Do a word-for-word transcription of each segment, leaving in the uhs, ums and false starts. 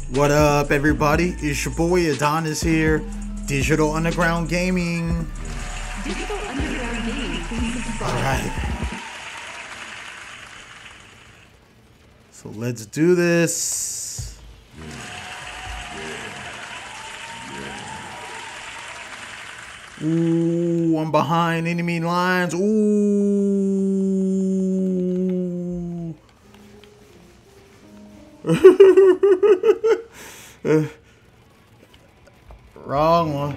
What up, everybody? It's your boy Adonis here. Digital Underground Gaming. Digital Underground Gaming. Alright. So let's do this. Ooh, I'm behind enemy lines. Ooh. uh, wrong one.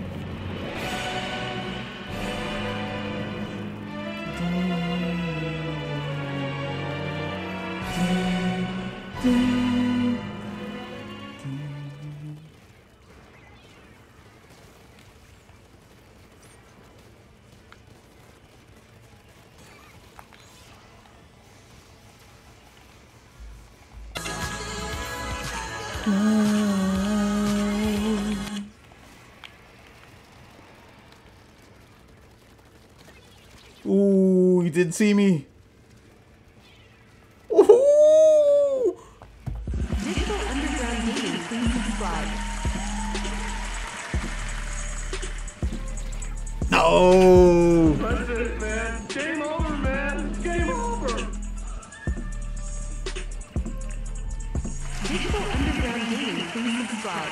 Ooh, he didn't see me. Ooh. Digital Underground Gaming, please subscribe. No. That's it, man. Game over, man. Game over. Digital Underground Gaming, please subscribe.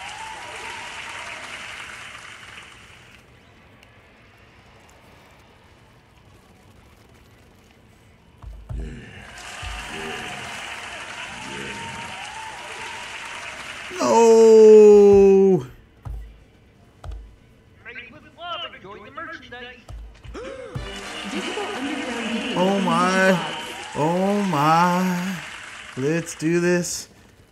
No. Digital Underground Gaming. Oh my. Oh my. Let's do this.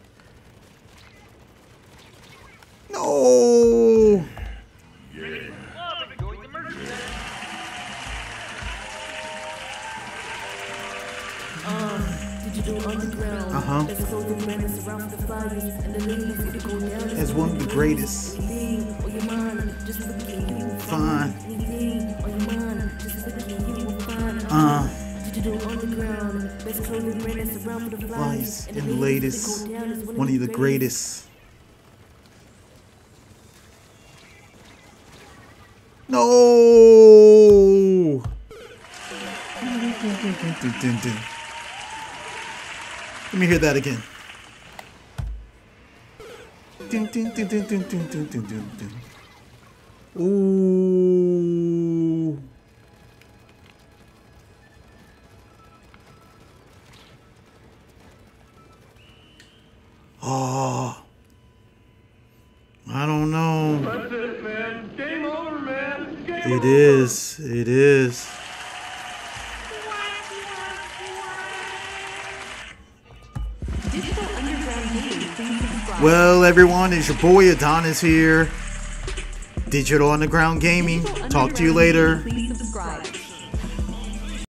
No. Uh-huh. As one of the greatest. Fine. Uh. Flies and the latest. One of the greatest. No. Let me hear that again. Dun, dun, dun, dun, dun, dun, dun, dun, dun. Ooh. Oh. I don't know. That's it, man. Game over, man. Game It over. is. It is. Digital Underground Gaming, please subscribe. Well, everyone, it's your boy Adonis here. Digital Underground Gaming. Digital Talk to you Underground later. Gaming, please subscribe.